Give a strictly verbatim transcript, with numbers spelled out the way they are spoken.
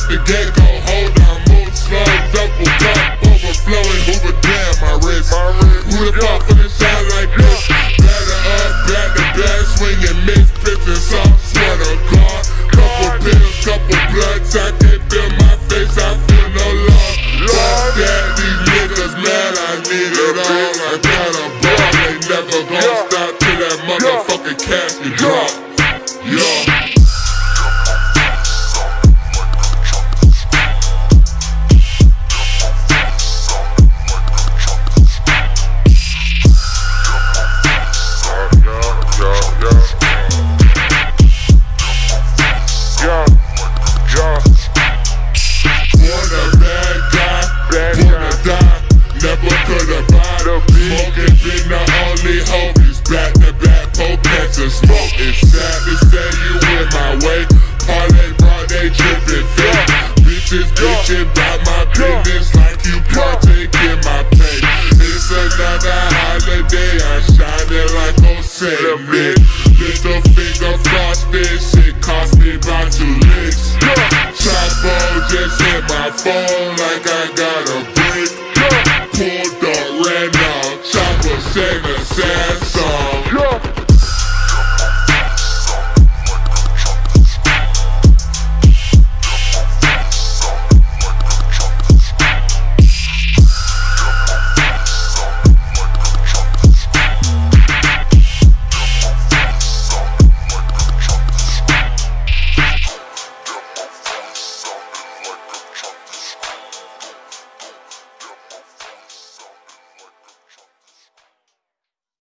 the get-go. Hold on, move slow, double cup, overflowing, Hoover, damn my wrist. Who the fuck for this sound like this? Batter up, back to back, swinging, miss, pitching, soft, swear to God. Couple pills, couple bloods, I can't feel my face, I feel no love. Fuck that, these niggas mad, I need it all. I got a ball, they never gon' stop till that motherfucking casket drop. Yo. Smoking been the only homies, back to back, pokeheads and smoke. It's sad to say you in my way. Parlay, bro, they trippin' fake. Bitches bitchin' about my business like you partake in my pay. It's another holiday, I'm shining like Hossein, man. Little finger frosted, shit cost me about two licks. Chapo just hit my phone like I got a break. Pulled up, ran out, chopper, sailor.